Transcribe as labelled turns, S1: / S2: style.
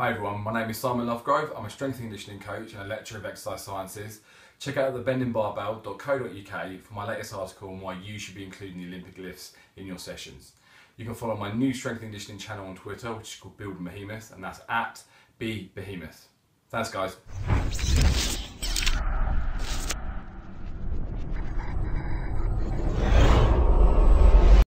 S1: Hi everyone, my name is Simon Lovegrove. I'm a strength and conditioning coach and a lecturer of exercise sciences. Check out thebendingbarbell.co.uk for my latest article on why you should be including the Olympic lifts in your sessions. You can follow my new strength and conditioning channel on Twitter, which is called Build Behemoth, and that's @BeBehemoth. Thanks guys.